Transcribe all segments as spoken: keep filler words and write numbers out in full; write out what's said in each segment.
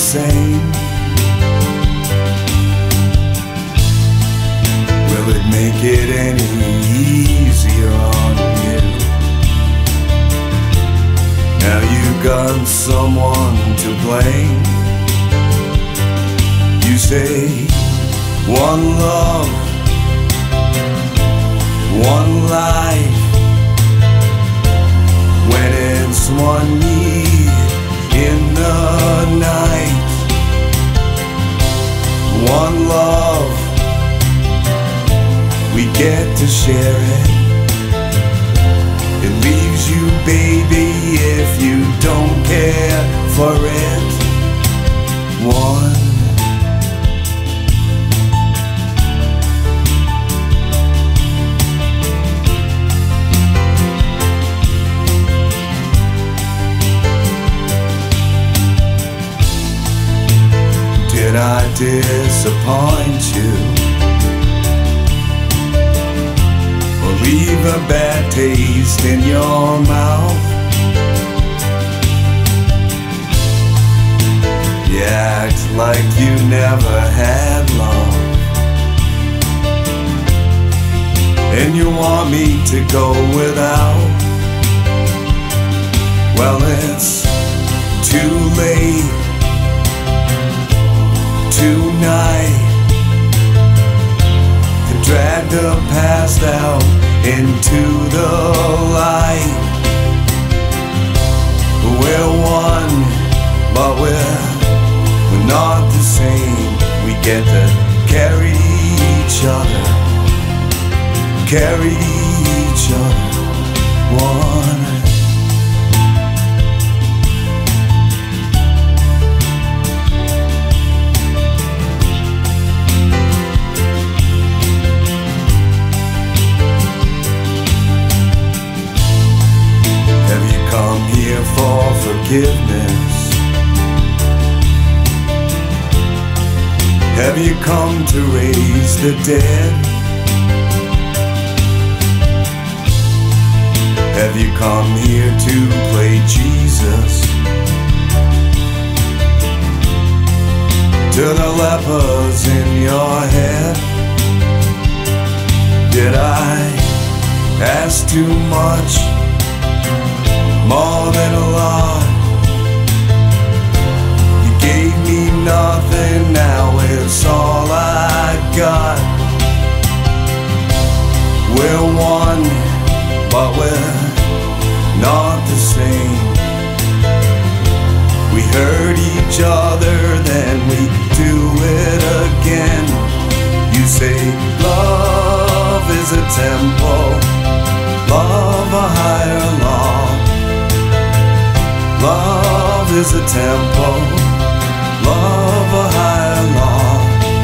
same. Will it make it any easier on you? Now you've got someone to blame. You say one love, one life, when it's one need in the night. One love, we get to share it. It leaves you, baby, if you don't care for it. One. Did I disappoint you, or leave a bad taste in your mouth? You act like you never had love, and you want me to go without. Well, it's too late tonight to drag the past out into the light. We're one, but we're, we're not the same. We get to carry each other, carry each other, one. Come here for forgiveness? Have you come to raise the dead? Have you come here to play Jesus to the lepers in your head? Did I ask too much? More than a lot. You gave me nothing, now it's all I got. We're one, but we're not the same. We hurt each other, then we do it again. You say love is a temple, love a higher law. Love is a temple, love a higher law.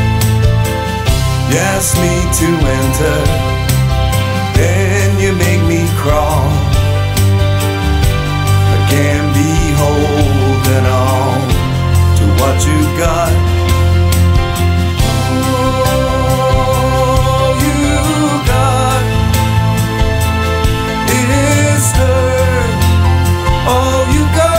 You ask me to enter, then you make me crawl. I can't be holding on to what you got. All you got is hurt. All you got.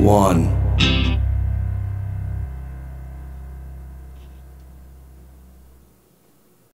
one.